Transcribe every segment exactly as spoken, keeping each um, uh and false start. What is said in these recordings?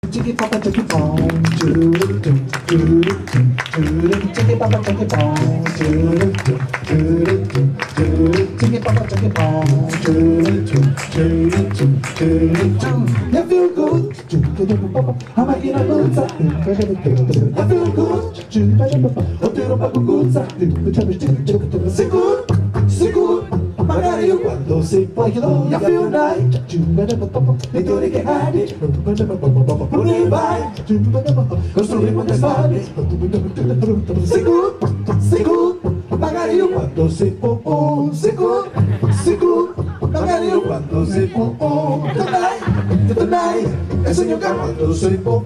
Chicky papa chicky bong, do do do do do. Chicky papa chicky bong, do do do do do. Chicky papa chicky bong, do do do do do. You feel good, a máquina dança. I feel good, o tiro pra cucuza. Seguro, seguro, magari io quando sei poi chiedo. You feel nice, e tu che hai. Non vai, costruire quante spalle. Seguro, seguro, magari io quando sei po'. Seguro, seguro, magari io quando sei po'. Tonight, tonight, e sogno che quando sei po'.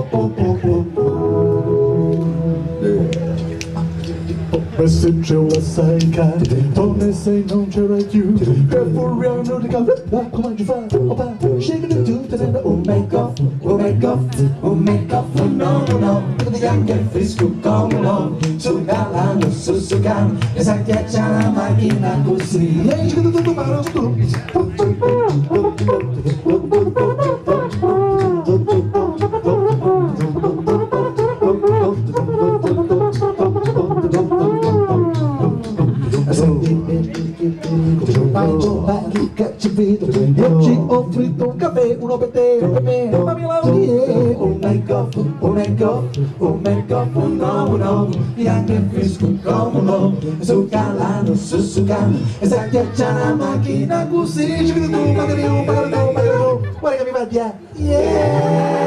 Message eu saca, torne sei não tirar you. Careful round no the cover, como é que faz? Opa, chega no tu, tá dando o make off, o make off, o make off, oh no no no. Tudo yang que frisco como não, sugar no sussugar, essa que é a máquina cozinha. E aí chega tudo para o tu. Eu te oferto um café, um nobete, um café, uma melange. Oh my God, oh my God, oh my God, oh no, no. E anche fresco como não, sugar lá no sussugar. Essa aqui é a máquina cozinha. Chega do magarinho, magarinho, magarinho. Bora que me batia, yeah.